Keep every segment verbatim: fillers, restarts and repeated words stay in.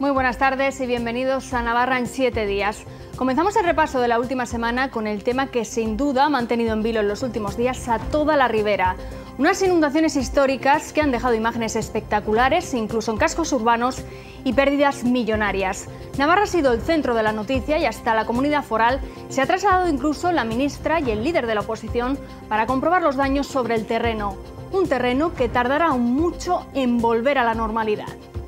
Muy buenas tardes y bienvenidos a Navarra en siete días. Comenzamos el repaso de la última semana con el tema que sin duda ha mantenido en vilo en los últimos días a toda la ribera. Unas inundaciones históricas que han dejado imágenes espectaculares, incluso en cascos urbanos, y pérdidas millonarias. Navarra ha sido el centro de la noticia y hasta la comunidad foral se ha trasladado incluso la ministra y el líder de la oposición para comprobar los daños sobre el terreno. Un terreno que tardará aún mucho en volver a la normalidad.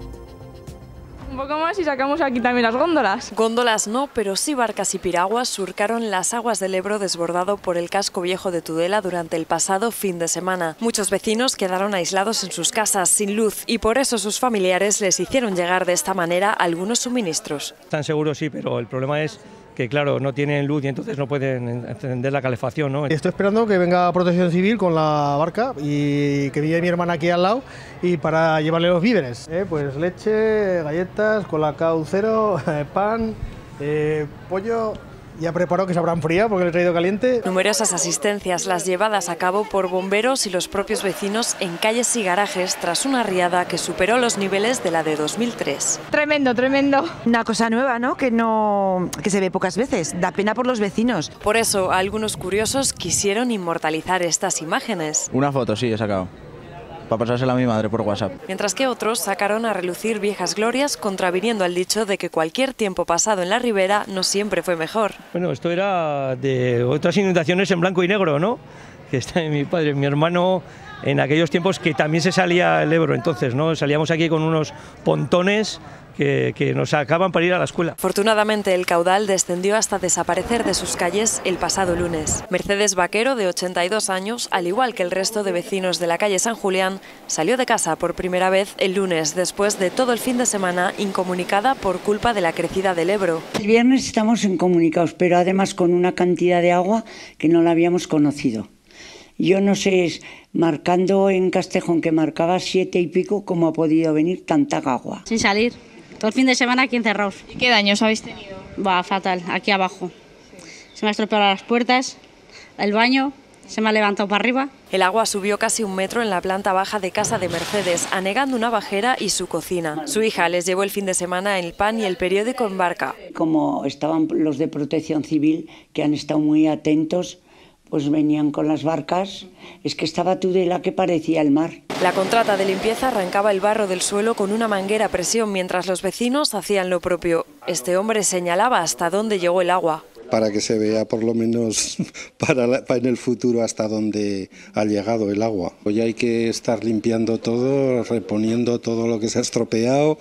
Un poco más y sacamos aquí también las góndolas. Góndolas no, pero sí barcas y piraguas surcaron las aguas del Ebro desbordado por el casco viejo de Tudela durante el pasado fin de semana. Muchos vecinos quedaron aislados en sus casas, sin luz, y por eso sus familiares les hicieron llegar de esta manera algunos suministros. Están seguros, sí, pero el problema es que, claro, no tienen luz y entonces no pueden encender la calefacción, ¿no? Estoy esperando que venga Protección Civil con la barca y que viene mi hermana aquí al lado y para llevarle los víveres. Eh, pues leche, galletas, colacao cero, pan, eh, pollo. Ya preparado que se habrán frío porque le he traído caliente. Numerosas asistencias, las llevadas a cabo por bomberos y los propios vecinos en calles y garajes tras una riada que superó los niveles de la de dos mil tres. Tremendo, tremendo. Una cosa nueva, ¿no? Que no que se ve pocas veces. Da pena por los vecinos. Por eso, algunos curiosos quisieron inmortalizar estas imágenes. Una foto, sí, he sacado. Para pasársela a mi madre por WhatsApp. Mientras que otros sacaron a relucir viejas glorias contraviniendo al dicho de que cualquier tiempo pasado en la ribera no siempre fue mejor. Bueno, esto era de otras inundaciones en blanco y negro, ¿no? Que está mi padre, mi hermano, en aquellos tiempos que también se salía el Ebro, entonces, ¿no? Salíamos aquí con unos pontones que, que nos sacaban para ir a la escuela. Afortunadamente el caudal descendió hasta desaparecer de sus calles el pasado lunes. Mercedes Vaquero, de ochenta y dos años, al igual que el resto de vecinos de la calle San Julián, salió de casa por primera vez el lunes, después de todo el fin de semana incomunicada por culpa de la crecida del Ebro. El viernes estamos incomunicados, pero además con una cantidad de agua que no la habíamos conocido. Yo no sé, marcando en Castejón, que marcaba siete y pico, cómo ha podido venir tanta agua. Sin salir. Todo el fin de semana aquí encerrados. ¿Y qué daños habéis tenido? Va, fatal, aquí abajo. Se me ha estropeado las puertas, el baño, se me ha levantado para arriba. El agua subió casi un metro en la planta baja de casa de Mercedes, anegando una bajera y su cocina. Su hija les llevó el fin de semana el pan y el periódico en barca. Como estaban los de Protección Civil, que han estado muy atentos, pues venían con las barcas. Es que estaba Tudela que parecía el mar. La contrata de limpieza arrancaba el barro del suelo con una manguera a presión mientras los vecinos hacían lo propio. Este hombre señalaba hasta dónde llegó el agua. Para que se vea por lo menos para, la, para en el futuro hasta dónde ha llegado el agua. Hoy hay que estar limpiando todo, reponiendo todo lo que se ha estropeado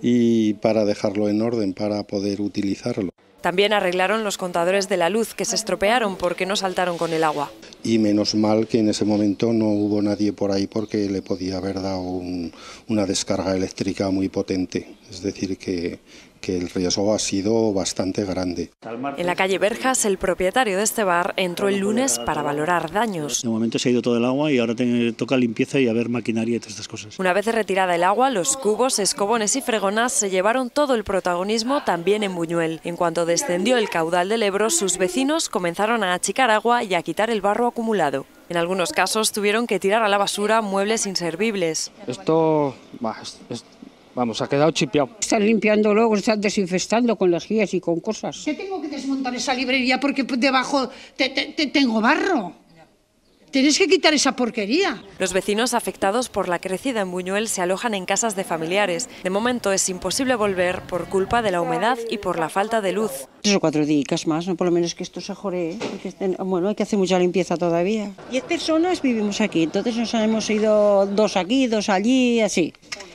y para dejarlo en orden, para poder utilizarlo. También arreglaron los contadores de la luz que se estropearon porque no saltaron con el agua. Y menos mal que en ese momento no hubo nadie por ahí porque le podía haber dado un, una descarga eléctrica muy potente. Es decir, que, que el riesgo ha sido bastante grande. En la calle Verjas, el propietario de este bar entró el lunes para valorar daños. De momento se ha ido todo el agua y ahora te, toca limpieza y a ver maquinaria y todas estas cosas. Una vez retirada el agua, los cubos, escobones y fregonas se llevaron todo el protagonismo también en Buñuel. En cuanto descendió el caudal del Ebro, sus vecinos comenzaron a achicar agua y a quitar el barro acumulado. En algunos casos tuvieron que tirar a la basura muebles inservibles. Esto, bah, es, es, vamos, ha quedado chipeado. Están limpiando luego, están desinfectando con lejías y con cosas. Yo tengo que desmontar esa librería porque debajo te, te, te tengo barro. Tienes que quitar esa porquería. Los vecinos afectados por la crecida en Buñuel se alojan en casas de familiares. De momento es imposible volver por culpa de la humedad y por la falta de luz. Tres o cuatro días más, ¿no? Por lo menos que esto se joree. Bueno, hay que hacer mucha limpieza todavía. Diez personas vivimos aquí, entonces nos hemos ido dos aquí, dos allí, así.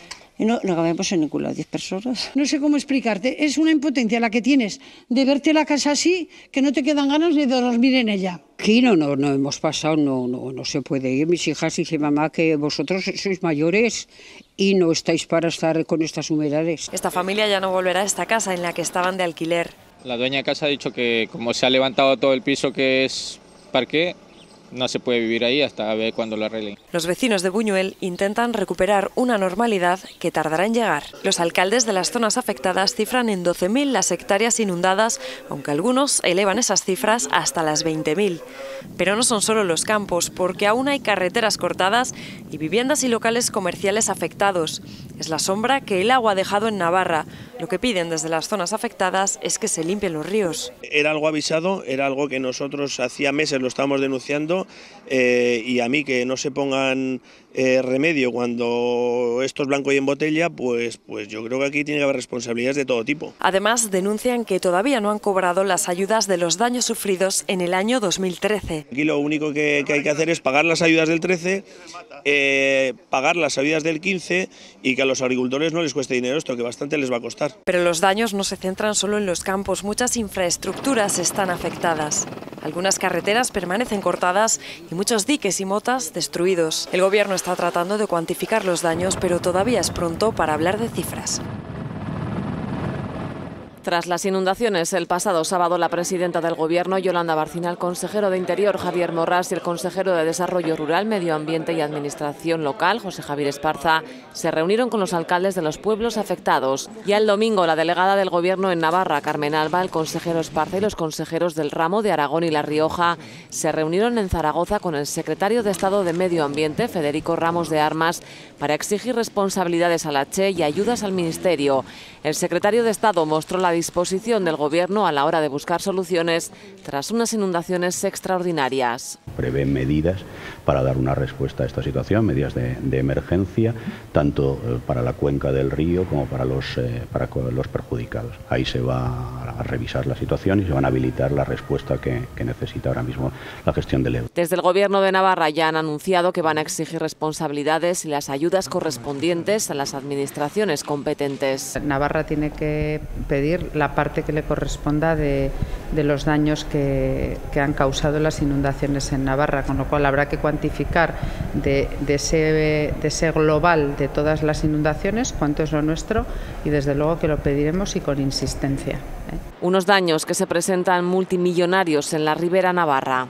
Y no, no cabemos en ningún lado, diez personas. No sé cómo explicarte, es una impotencia la que tienes de verte la casa así que no te quedan ganas ni de dormir en ella. Aquí no, no, no hemos pasado, no, no, no se puede ir. Mis hijas dicen, mamá, que vosotros sois mayores y no estáis para estar con estas humedades. Esta familia ya no volverá a esta casa en la que estaban de alquiler. La dueña de casa ha dicho que como se ha levantado todo el piso que es parqué, no se puede vivir ahí hasta ver cuándo lo arreglen. Los vecinos de Buñuel intentan recuperar una normalidad que tardará en llegar. Los alcaldes de las zonas afectadas cifran en doce mil las hectáreas inundadas, aunque algunos elevan esas cifras hasta las veinte mil. Pero no son solo los campos, porque aún hay carreteras cortadas y viviendas y locales comerciales afectados. Es la sombra que el agua ha dejado en Navarra. Lo que piden desde las zonas afectadas es que se limpien los ríos. Era algo avisado, era algo que nosotros hacía meses lo estábamos denunciando eh, y a mí que no se pongan eh, remedio cuando esto es blanco y en botella, pues, pues yo creo que aquí tiene que haber responsabilidades de todo tipo. Además, denuncian que todavía no han cobrado las ayudas de los daños sufridos en el año dos mil trece. Aquí lo único que, que hay que hacer es pagar las ayudas del trece, eh, pagar las ayudas del quince y que a los agricultores no les cueste dinero esto, que bastante les va a costar. Pero los daños no se centran solo en los campos, muchas infraestructuras están afectadas. Algunas carreteras permanecen cortadas y muchos diques y motas destruidos. El gobierno está tratando de cuantificar los daños, pero todavía es pronto para hablar de cifras. Tras las inundaciones el pasado sábado, la presidenta del Gobierno, Yolanda Barcina, el consejero de Interior, Javier Morras, y el consejero de Desarrollo Rural, Medio Ambiente y Administración Local, José Javier Esparza, se reunieron con los alcaldes de los pueblos afectados. Ya el domingo, la delegada del Gobierno en Navarra, Carmen Alba, el consejero Esparza y los consejeros del ramo de Aragón y La Rioja se reunieron en Zaragoza con el secretario de Estado de Medio Ambiente, Federico Ramos de Armas, para exigir responsabilidades a la Che y ayudas al Ministerio. El secretario de Estado mostró la disposición del Gobierno a la hora de buscar soluciones tras unas inundaciones extraordinarias. Prevé medidas para dar una respuesta a esta situación, medidas de, de emergencia, tanto eh, para la cuenca del río como para los, eh, para los perjudicados. Ahí se va a revisar la situación y se van a habilitar la respuesta que, que necesita ahora mismo la gestión del Ebro. Desde el Gobierno de Navarra ya han anunciado que van a exigir responsabilidades y las ayudas correspondientes a las administraciones competentes. Navarra tiene que pedir la parte que le corresponda de, de los daños que, que han causado las inundaciones en Navarra, con lo cual habrá que cuantificar de, de, ese, de ese global de todas las inundaciones cuánto es lo nuestro y desde luego que lo pediremos y con insistencia, ¿eh? Unos daños que se presentan multimillonarios en la Ribera Navarra.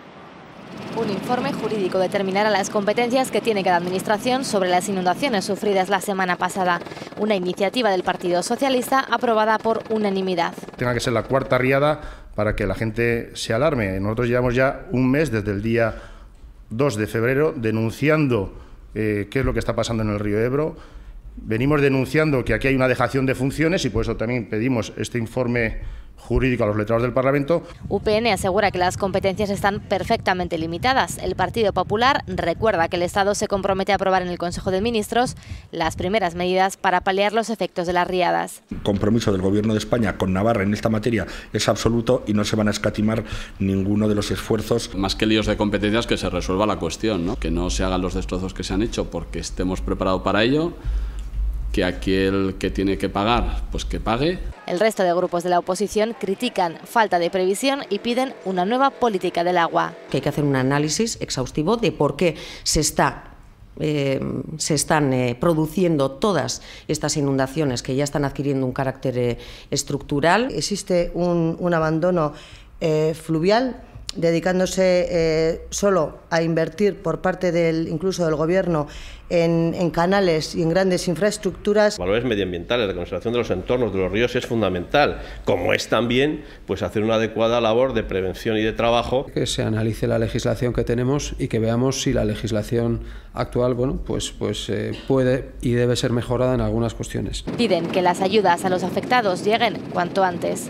Un informe jurídico determinará las competencias que tiene cada administración sobre las inundaciones sufridas la semana pasada. Una iniciativa del Partido Socialista aprobada por unanimidad. Tenga que ser la cuarta riada para que la gente se alarme. Nosotros llevamos ya un mes, desde el día dos de febrero, denunciando eh, qué es lo que está pasando en el río Ebro. Venimos denunciando que aquí hay una dejación de funciones y por eso también pedimos este informe jurídico a los letrados del Parlamento. U P N asegura que las competencias están perfectamente limitadas. El Partido Popular recuerda que el Estado se compromete a aprobar en el Consejo de Ministros las primeras medidas para paliar los efectos de las riadas. El compromiso del Gobierno de España con Navarra en esta materia es absoluto y no se van a escatimar ninguno de los esfuerzos. Más que líos de competencias, que se resuelva la cuestión, ¿no? Que no se hagan los destrozos que se han hecho porque estemos preparados para ello, que aquel que tiene que pagar, pues que pague. El resto de grupos de la oposición critican falta de previsión y piden una nueva política del agua. Que hay que hacer un análisis exhaustivo de por qué se está Eh, se están eh, produciendo todas estas inundaciones que ya están adquiriendo un carácter eh, estructural. Existe un, un abandono eh, fluvial, dedicándose eh, solo a invertir por parte del, incluso del Gobierno en, en canales y en grandes infraestructuras. Valores medioambientales, la conservación de los entornos de los ríos es fundamental, como es también pues, hacer una adecuada labor de prevención y de trabajo. Que se analice la legislación que tenemos y que veamos si la legislación actual bueno, pues, pues, eh, puede y debe ser mejorada en algunas cuestiones. Piden que las ayudas a los afectados lleguen cuanto antes.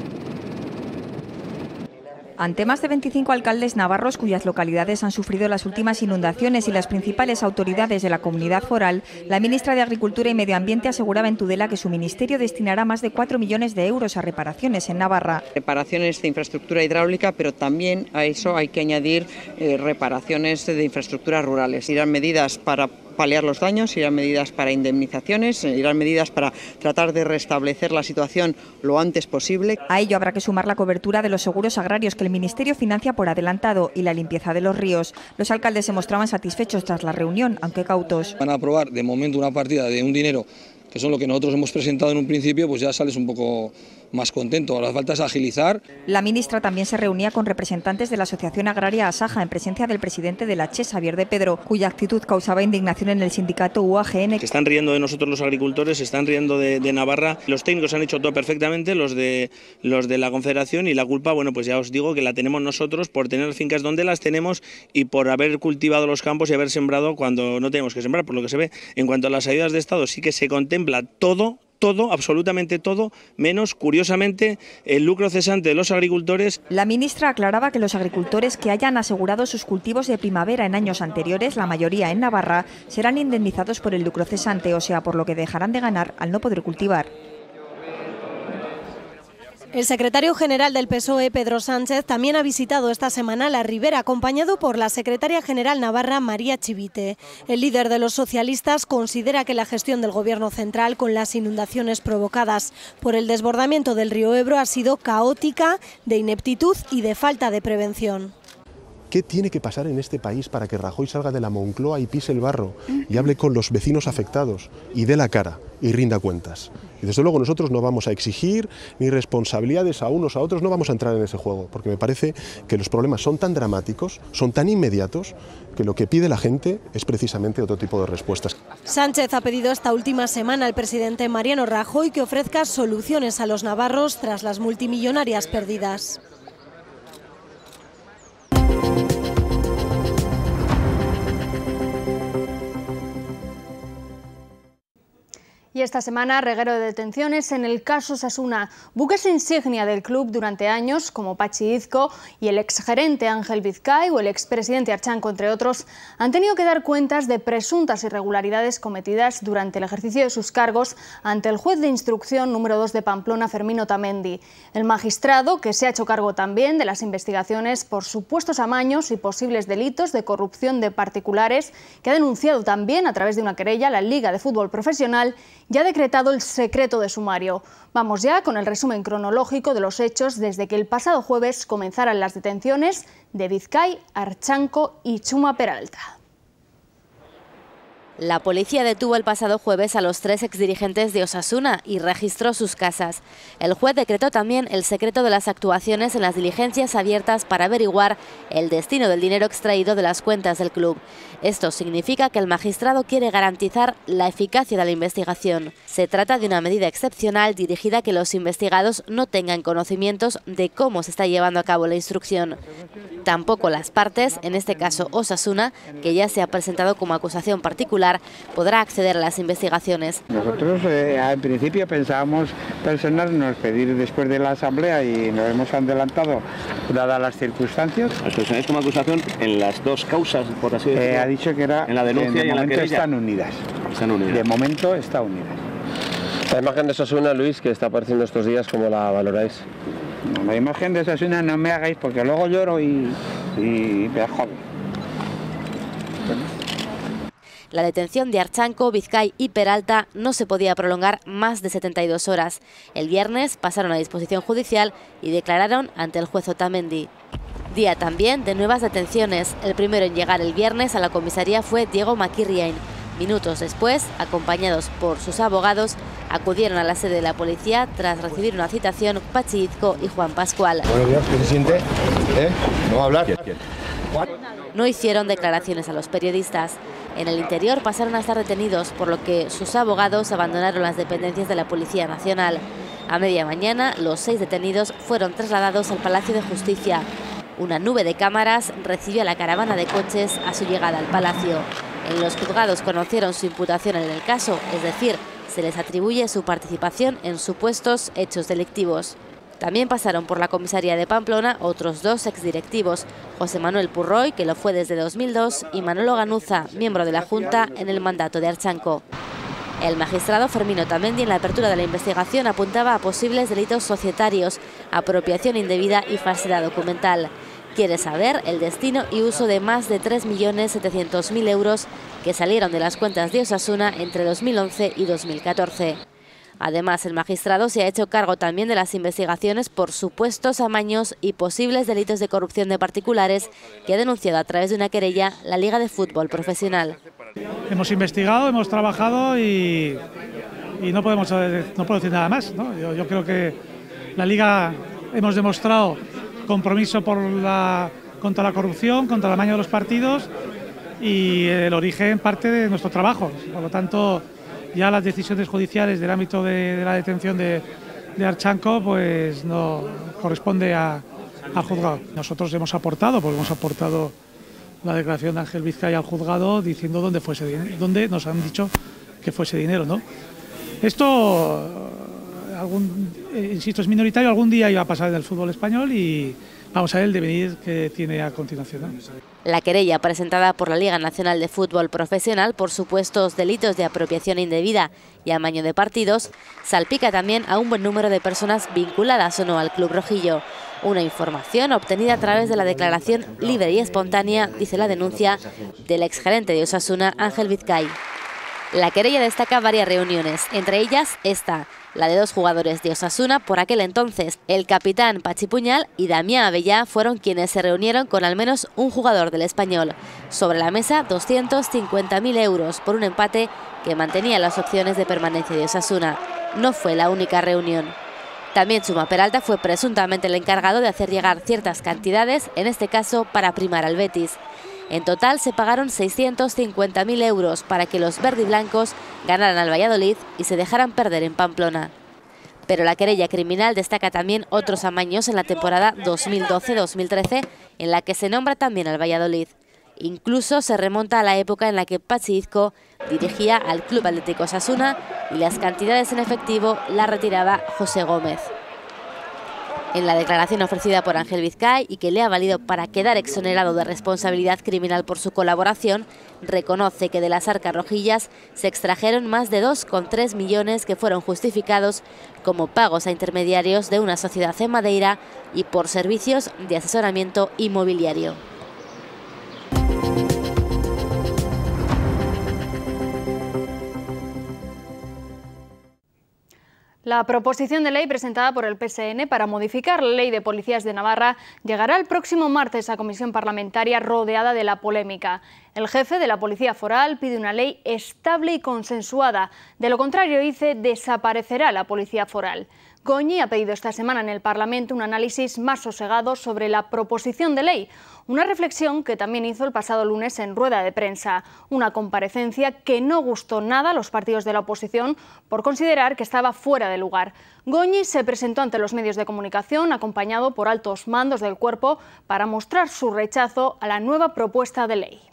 Ante más de veinticinco alcaldes navarros cuyas localidades han sufrido las últimas inundaciones y las principales autoridades de la comunidad foral, la ministra de Agricultura y Medio Ambiente aseguraba en Tudela que su ministerio destinará más de cuatro millones de euros a reparaciones en Navarra. Reparaciones de infraestructura hidráulica, pero también a eso hay que añadir eh, reparaciones de infraestructuras rurales. Irán medidas para paliar los daños, irán medidas para indemnizaciones, irán medidas para tratar de restablecer la situación lo antes posible. A ello habrá que sumar la cobertura de los seguros agrarios que el Ministerio financia por adelantado y la limpieza de los ríos. Los alcaldes se mostraban satisfechos tras la reunión, aunque cautos. Van a aprobar de momento una partida de un dinero que son lo que nosotros hemos presentado en un principio, pues ya sales un poco más contento. Ahora falta es agilizar. La ministra también se reunía con representantes de la Asociación Agraria Asaja en presencia del presidente de la Che, Xavier de Pedro, cuya actitud causaba indignación en el sindicato U A G N. Se están riendo de nosotros los agricultores, se están riendo de, de Navarra. Los técnicos han hecho todo perfectamente, los de, los de la Confederación, y la culpa, bueno, pues ya os digo que la tenemos nosotros por tener fincas donde las tenemos y por haber cultivado los campos y haber sembrado cuando no tenemos que sembrar, por lo que se ve. En cuanto a las ayudas de Estado, sí que se contempla todo, todo, absolutamente todo, menos, curiosamente, el lucro cesante de los agricultores. La ministra aclaraba que los agricultores que hayan asegurado sus cultivos de primavera en años anteriores, la mayoría en Navarra, serán indemnizados por el lucro cesante, o sea, por lo que dejarán de ganar al no poder cultivar. El secretario general del P S O E, Pedro Sánchez, también ha visitado esta semana la Ribera, acompañado por la secretaria general navarra, María Chivite. El líder de los socialistas considera que la gestión del Gobierno central con las inundaciones provocadas por el desbordamiento del río Ebro ha sido caótica, de ineptitud y de falta de prevención. ¿Qué tiene que pasar en este país para que Rajoy salga de la Moncloa y pise el barro y hable con los vecinos afectados y dé la cara y rinda cuentas? Y desde luego nosotros no vamos a exigir ni responsabilidades a unos a otros, no vamos a entrar en ese juego, porque me parece que los problemas son tan dramáticos, son tan inmediatos, que lo que pide la gente es precisamente otro tipo de respuestas. Sánchez ha pedido esta última semana al presidente Mariano Rajoy que ofrezca soluciones a los navarros tras las multimillonarias pérdidas. Y esta semana, reguero de detenciones en el caso Osasuna. Buques insignia del club durante años, como Patxi Izco y el exgerente Ángel Vizcay o el expresidente Archanco, entre otros, han tenido que dar cuentas de presuntas irregularidades cometidas durante el ejercicio de sus cargos ante el juez de instrucción número dos de Pamplona, Fermín Otamendi. El magistrado, que se ha hecho cargo también de las investigaciones por supuestos amaños y posibles delitos de corrupción de particulares, que ha denunciado también a través de una querella la Liga de Fútbol Profesional, ya ha decretado el secreto de sumario. Vamos ya con el resumen cronológico de los hechos desde que el pasado jueves comenzaran las detenciones de Vizcay, Archanco y Chuma Peralta. La policía detuvo el pasado jueves a los tres exdirigentes de Osasuna y registró sus casas. El juez decretó también el secreto de las actuaciones en las diligencias abiertas para averiguar el destino del dinero extraído de las cuentas del club. Esto significa que el magistrado quiere garantizar la eficacia de la investigación. Se trata de una medida excepcional dirigida a que los investigados no tengan conocimientos de cómo se está llevando a cabo la instrucción. Tampoco las partes, en este caso Osasuna, que ya se ha presentado como acusación particular, podrá acceder a las investigaciones. Nosotros eh, al principio pensábamos personarnos, pedir después de la asamblea y nos hemos adelantado dadas las circunstancias. ¿Os personáis como acusación en las dos causas, por así decirlo? Eh, ha dicho que era, en la denuncia de y en la momento querella. Están unidas. Están unidas. De momento están unidas. La imagen de Osasuna, Luis, que está apareciendo estos días, ¿cómo la valoráis? No, la imagen de Osasuna no me hagáis porque luego lloro y, y me jodo. Bueno. La detención de Archanco, Vizcay y Peralta no se podía prolongar más de setenta y dos horas. El viernes pasaron a disposición judicial y declararon ante el juez Otamendi. Día también de nuevas detenciones. El primero en llegar el viernes a la comisaría fue Diego Maquirriain. Minutos después, acompañados por sus abogados, acudieron a la sede de la policía tras recibir una citación Patxi Izco y Juan Pascual. Buenos días, ¿qué se siente? ¿Eh? ¿No va a hablar? No hicieron declaraciones a los periodistas. En el interior pasaron a estar detenidos, por lo que sus abogados abandonaron las dependencias de la Policía Nacional. A media mañana, los seis detenidos fueron trasladados al Palacio de Justicia. Una nube de cámaras recibió a la caravana de coches a su llegada al palacio. En los juzgados conocieron su imputación en el caso, es decir, se les atribuye su participación en supuestos hechos delictivos. También pasaron por la comisaría de Pamplona otros dos exdirectivos, José Manuel Purroy, que lo fue desde dos mil dos, y Manolo Ganuza, miembro de la Junta en el mandato de Archanco. El magistrado Fermín Otamendi en la apertura de la investigación apuntaba a posibles delitos societarios, apropiación indebida y falsedad documental. Quiere saber el destino y uso de más de tres millones setecientos mil euros que salieron de las cuentas de Osasuna entre dos mil once y dos mil catorce. Además, el magistrado se ha hecho cargo también de las investigaciones por supuestos amaños y posibles delitos de corrupción de particulares que ha denunciado a través de una querella la Liga de Fútbol Profesional. Hemos investigado, hemos trabajado y, y no podemos no puedo decir nada más, ¿no? Yo, yo creo que la Liga hemos demostrado compromiso por la, contra la corrupción, contra el amaño de los partidos y el origen parte de nuestro trabajo. Por lo tanto, ya las decisiones judiciales del ámbito de, de la detención de, de Archanco pues no corresponde a, al juzgado. Nosotros hemos aportado, pues hemos aportado la declaración de Ángel Vizcay al juzgado diciendo dónde fuese dinero, dónde nos han dicho que fuese dinero, ¿no? Esto, algún, eh, insisto, es minoritario, algún día iba a pasar en el fútbol español y vamos a ver el devenir que tiene a continuación, ¿no? La querella presentada por la Liga Nacional de Fútbol Profesional por supuestos delitos de apropiación indebida y amaño de partidos salpica también a un buen número de personas vinculadas o no al club rojillo. Una información obtenida a través de la declaración libre y espontánea, dice la denuncia, del exgerente de Osasuna, Ángel Vizcay. La querella destaca varias reuniones, entre ellas esta, la de dos jugadores de Osasuna por aquel entonces. El capitán Pachi Puñal y Damián Abellá fueron quienes se reunieron con al menos un jugador del Español. Sobre la mesa, doscientos cincuenta mil euros por un empate que mantenía las opciones de permanencia de Osasuna. No fue la única reunión. También Chuma Peralta fue presuntamente el encargado de hacer llegar ciertas cantidades, en este caso para primar al Betis. En total se pagaron seiscientos cincuenta mil euros para que los verdiblancos ganaran al Valladolid y se dejaran perder en Pamplona. Pero la querella criminal destaca también otros amaños en la temporada dos mil doce dos mil trece, en la que se nombra también al Valladolid. Incluso se remonta a la época en la que Pachi Izco dirigía al Club Atlético Osasuna y las cantidades en efectivo las retiraba José Gómez. En la declaración ofrecida por Ángel Vizcay y que le ha valido para quedar exonerado de responsabilidad criminal por su colaboración, reconoce que de las arcas rojillas se extrajeron más de dos coma tres millones que fueron justificados como pagos a intermediarios de una sociedad en Madeira y por servicios de asesoramiento inmobiliario. La proposición de ley presentada por el P S N para modificar la Ley de Policías de Navarra llegará el próximo martes a comisión parlamentaria rodeada de la polémica. El jefe de la Policía Foral pide una ley estable y consensuada. De lo contrario, dice, desaparecerá la Policía Foral. Goñi ha pedido esta semana en el Parlamento un análisis más sosegado sobre la proposición de ley, una reflexión que también hizo el pasado lunes en rueda de prensa, una comparecencia que no gustó nada a los partidos de la oposición por considerar que estaba fuera de lugar. Goñi se presentó ante los medios de comunicación acompañado por altos mandos del cuerpo para mostrar su rechazo a la nueva propuesta de ley.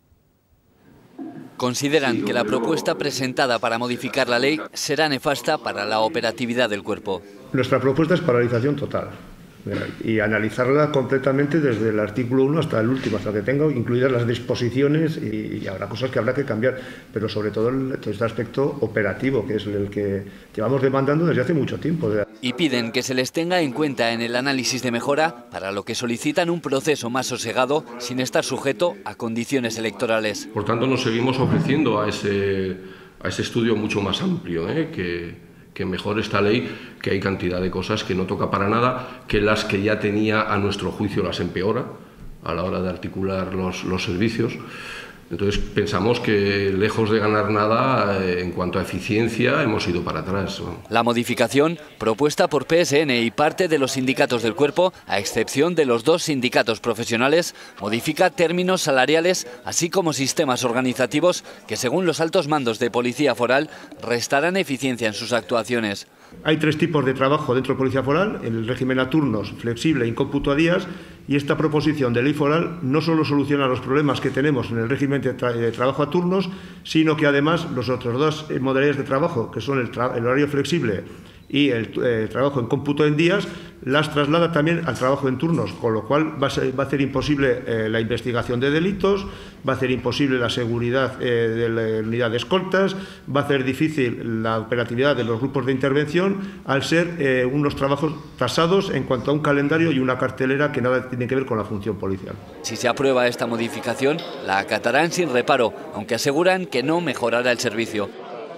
Consideran que la propuesta presentada para modificar la ley será nefasta para la operatividad del cuerpo. Nuestra propuesta es paralización total y analizarla completamente desde el artículo uno hasta el último, hasta que tenga incluidas las disposiciones y, y habrá cosas que habrá que cambiar, pero sobre todo el, todo este aspecto operativo, que es el que llevamos demandando desde hace mucho tiempo. Y piden que se les tenga en cuenta en el análisis de mejora, para lo que solicitan un proceso más sosegado sin estar sujeto a condiciones electorales. Por tanto, nos seguimos ofreciendo a ese, a ese estudio mucho más amplio, ¿eh? que, que mejore esta ley, que hay cantidad de cosas que no toca para nada, que las que ya tenía a nuestro juicio las empeora a la hora de articular los, los servicios. Entonces pensamos que lejos de ganar nada eh, en cuanto a eficiencia hemos ido para atrás. La modificación, propuesta por P S N y parte de los sindicatos del cuerpo, a excepción de los dos sindicatos profesionales, modifica términos salariales así como sistemas organizativos que, según los altos mandos de Policía Foral, restarán eficiencia en sus actuaciones. Hay tres tipos de trabajo dentro de Policía Foral, el régimen a turnos, flexible y cómputo a días, y esta proposición de ley foral no solo soluciona los problemas que tenemos en el régimen de, tra de trabajo a turnos, sino que además los otros dos modalidades de trabajo, que son el, el horario flexible y el eh, trabajo en cómputo en días, las traslada también al trabajo en turnos, con lo cual va a, ser, va a hacer imposible eh, la investigación de delitos, va a hacer imposible la seguridad eh, de la unidad de escoltas, va a hacer difícil la operatividad de los grupos de intervención, al ser eh, unos trabajos tasados en cuanto a un calendario y una cartelera que nada tiene que ver con la función policial. Si se aprueba esta modificación, la acatarán sin reparo, aunque aseguran que no mejorará el servicio.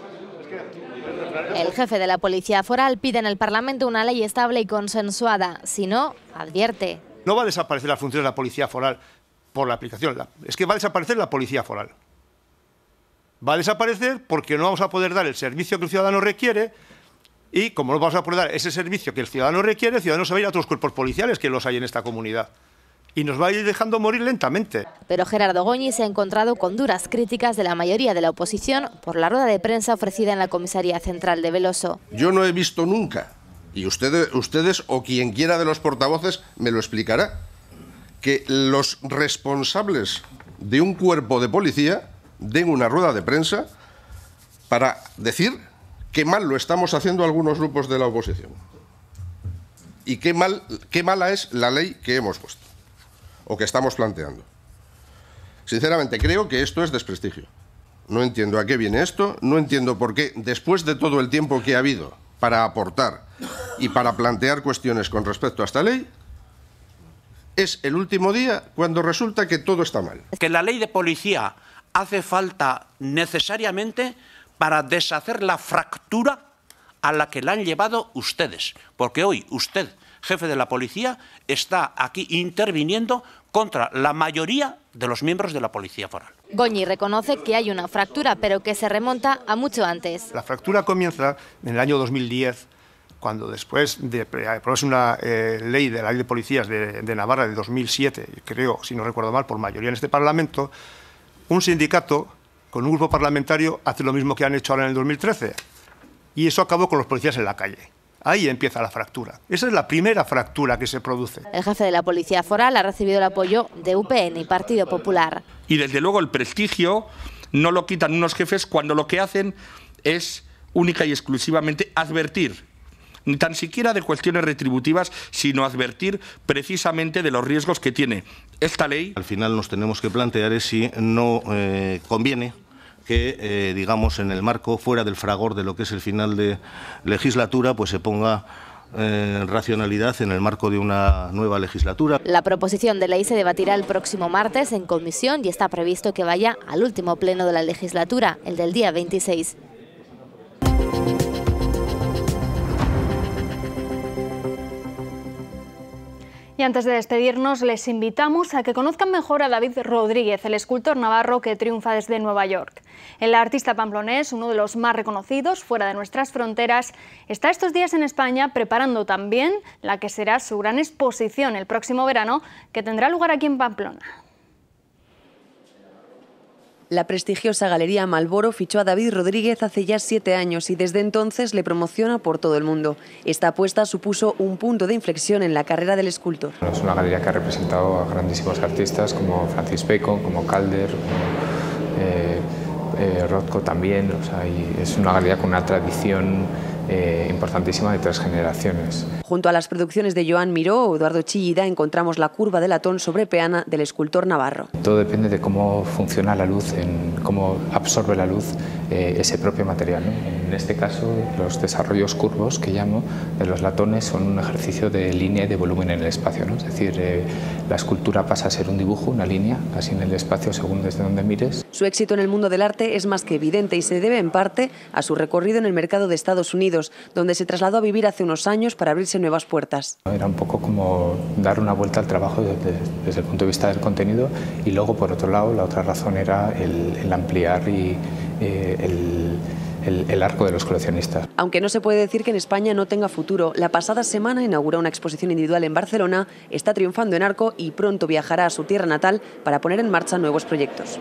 El jefe de la Policía Foral pide en el Parlamento una ley estable y consensuada. Si no, advierte. No va a desaparecer la función de la Policía Foral por la aplicación. Es que va a desaparecer la Policía Foral. Va a desaparecer porque no vamos a poder dar el servicio que el ciudadano requiere y, como no vamos a poder dar ese servicio que el ciudadano requiere, el ciudadano se va a ir a otros cuerpos policiales que los hay en esta comunidad. Y nos va a ir dejando morir lentamente. Pero Gerardo Goñi se ha encontrado con duras críticas de la mayoría de la oposición por la rueda de prensa ofrecida en la comisaría central de Veloso. Yo no he visto nunca, y ustedes, ustedes o quien quiera de los portavoces me lo explicará, que los responsables de un cuerpo de policía den una rueda de prensa para decir qué mal lo estamos haciendo algunos grupos de la oposición. Y qué, mal, qué mala es la ley que hemos puesto, o que estamos planteando. Sinceramente, creo que esto es desprestigio. No entiendo a qué viene esto, no entiendo por qué, después de todo el tiempo que ha habido para aportar y para plantear cuestiones con respecto a esta ley, es el último día cuando resulta que todo está mal. Que la ley de policía hace falta necesariamente para deshacer la fractura a la que la han llevado ustedes, porque hoy usted, jefe de la policía, está aquí interviniendo contra la mayoría de los miembros de la Policía Foral. Goñi reconoce que hay una fractura, pero que se remonta a mucho antes. La fractura comienza en el año dos mil diez, cuando después de aprobarse una eh, ley de la ley de policías de, de Navarra de dos mil siete, creo, si no recuerdo mal, por mayoría en este Parlamento, un sindicato con un grupo parlamentario hace lo mismo que han hecho ahora en el dos mil trece. Y eso acabó con los policías en la calle. Ahí empieza la fractura. Esa es la primera fractura que se produce. El jefe de la Policía Foral ha recibido el apoyo de U P N y Partido Popular. Y desde luego el prestigio no lo quitan unos jefes cuando lo que hacen es única y exclusivamente advertir, ni tan siquiera de cuestiones retributivas, sino advertir precisamente de los riesgos que tiene esta ley. Al final nos tenemos que plantear es si no eh, conviene que, eh, digamos, en el marco, fuera del fragor de lo que es el final de legislatura, pues se ponga eh, racionalidad en el marco de una nueva legislatura. La proposición de ley se debatirá el próximo martes en comisión y está previsto que vaya al último pleno de la legislatura, el del día veintiséis. Y antes de despedirnos, les invitamos a que conozcan mejor a David Rodríguez, el escultor navarro que triunfa desde Nueva York. El artista pamplonés, uno de los más reconocidos fuera de nuestras fronteras, está estos días en España preparando también la que será su gran exposición el próximo verano, que tendrá lugar aquí en Pamplona. La prestigiosa Galería Malboro fichó a David Rodríguez hace ya siete años y desde entonces le promociona por todo el mundo. Esta apuesta supuso un punto de inflexión en la carrera del escultor. Es una galería que ha representado a grandísimos artistas como Francis Bacon, como Calder, como, eh, eh, Rothko también. O sea, y es una galería con una tradición eh, importantísima de tres generaciones. Junto a las producciones de Joan Miró o Eduardo Chillida encontramos la curva de latón sobre peana del escultor navarro. Todo depende de cómo funciona la luz, en cómo absorbe la luz eh, ese propio material, ¿no? En este caso, los desarrollos curvos que llamo de los latones son un ejercicio de línea y de volumen en el espacio, ¿no? Es decir, eh, la escultura pasa a ser un dibujo, una línea, así en el espacio según desde donde mires. Su éxito en el mundo del arte es más que evidente y se debe en parte a su recorrido en el mercado de Estados Unidos, donde se trasladó a vivir hace unos años para abrirse nuevas puertas. Era un poco como dar una vuelta al trabajo desde, desde el punto de vista del contenido y luego, por otro lado, la otra razón era el, el ampliar y eh, el, el, el arco de los coleccionistas. Aunque no se puede decir que en España no tenga futuro, la pasada semana inauguró una exposición individual en Barcelona, está triunfando en Arco y pronto viajará a su tierra natal para poner en marcha nuevos proyectos.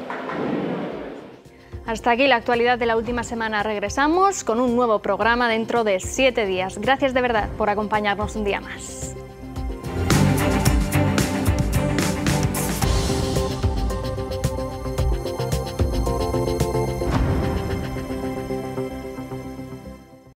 Hasta aquí la actualidad de la última semana. Regresamos con un nuevo programa dentro de siete días. Gracias de verdad por acompañarnos un día más.